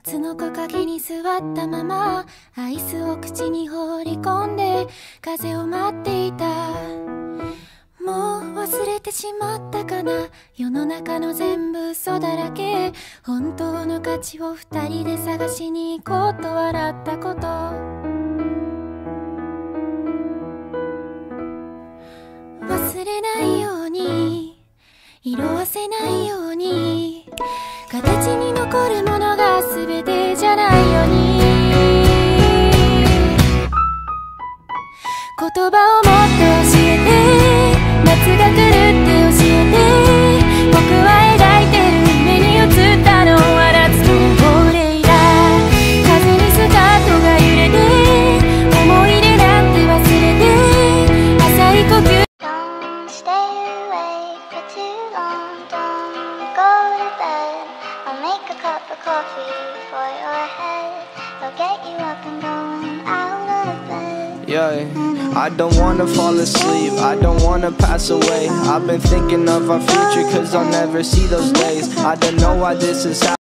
夏の木陰に座ったままアイスを口に放り込んで風を待っていた。もう忘れてしまったかな、世の中の全部嘘だらけ。本当の価値を二人で探しに行こうと笑ったこと。忘れないように色褪せないように、形に残るものが全てじゃないように、言葉をもっと教えて、夏が来るって教えて。僕は描いてる目に映ったのは夏の亡霊だ。風にスカートが揺れて、思い出なんて忘れて、浅い呼吸。 Don't stay awake for too long, don't go to bed. I'll make a cup of coffee for your head. I'll get you up and going out of bed. Yeah, I don't wanna fall asleep, I don't wanna pass away. I've been thinking of our future, cause I'll never see those days. I don't know why this is happening.